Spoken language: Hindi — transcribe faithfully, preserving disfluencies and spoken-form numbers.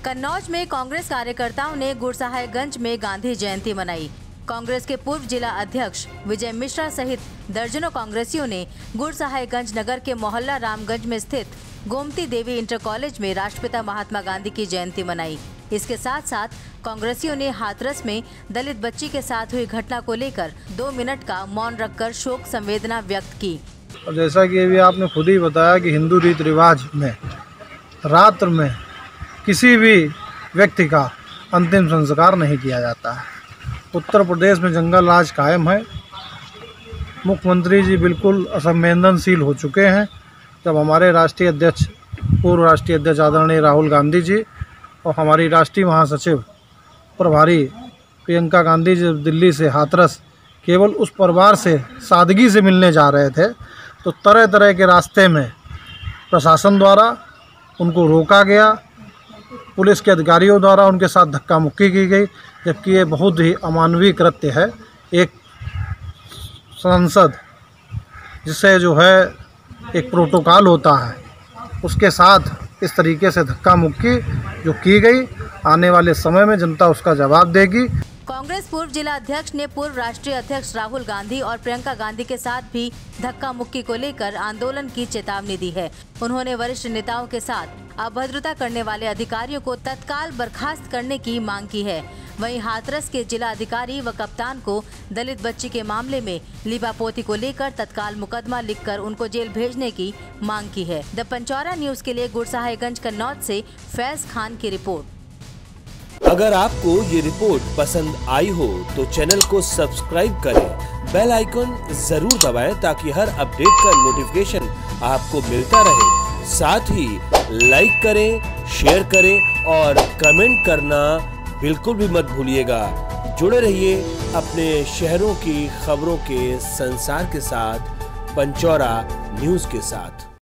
कन्नौज में कांग्रेस कार्यकर्ताओं ने गुरसहायगंज में गांधी जयंती मनाई। कांग्रेस के पूर्व जिला अध्यक्ष विजय मिश्रा सहित दर्जनों कांग्रेसियों ने गुरसहायगंज नगर के मोहल्ला रामगंज में स्थित गोमती देवी इंटर कॉलेज में राष्ट्रपिता महात्मा गांधी की जयंती मनाई। इसके साथ साथ कांग्रेसियों ने हाथरस में दलित बच्ची के साथ हुई घटना को लेकर दो मिनट का मौन रखकर शोक संवेदना व्यक्त की। जैसा कि अभी आपने खुद ही बताया कि हिंदू रीति रिवाज में रात्र में किसी भी व्यक्ति का अंतिम संस्कार नहीं किया जाता है। उत्तर प्रदेश में जंगल राज कायम है। मुख्यमंत्री जी बिल्कुल असंवेदनशील हो चुके हैं। जब हमारे राष्ट्रीय अध्यक्ष पूर्व राष्ट्रीय अध्यक्ष आदरणीय राहुल गांधी जी और हमारी राष्ट्रीय महासचिव प्रभारी प्रियंका गांधी जी दिल्ली से हाथरस केवल उस परिवार से सादगी से मिलने जा रहे थे, तो तरह तरह के रास्ते में प्रशासन द्वारा उनको रोका गया, पुलिस के अधिकारियों द्वारा उनके साथ धक्का मुक्की की गई, जबकि ये बहुत ही अमानवीय कृत्य है। एक सांसद जिसे जो है एक प्रोटोकॉल होता है, उसके साथ इस तरीके से धक्का मुक्की जो की गई, आने वाले समय में जनता उसका जवाब देगी। कांग्रेस पूर्व जिला अध्यक्ष ने पूर्व राष्ट्रीय अध्यक्ष राहुल गांधी और प्रियंका गांधी के साथ भी धक्का मुक्की को लेकर आंदोलन की चेतावनी दी है। उन्होंने वरिष्ठ नेताओं के साथ अभद्रता करने वाले अधिकारियों को तत्काल बर्खास्त करने की मांग की है। वहीं हाथरस के जिला अधिकारी व कप्तान को दलित बच्ची के मामले में लिपापोती को लेकर तत्काल मुकदमा लिखकर उनको जेल भेजने की मांग की है। द पंचौरा न्यूज के लिए गुरसहायगंज कन्नौज से फैज खान की रिपोर्ट। अगर आपको ये रिपोर्ट पसंद आई हो तो चैनल को सब्सक्राइब करें, बेल आइकन जरूर दबाएं ताकि हर अपडेट का नोटिफिकेशन आपको मिलता रहे। साथ ही लाइक करें, शेयर करें और कमेंट करना बिल्कुल भी मत भूलिएगा। जुड़े रहिए अपने शहरों की खबरों के संसार के साथ, पंचौरा न्यूज के साथ।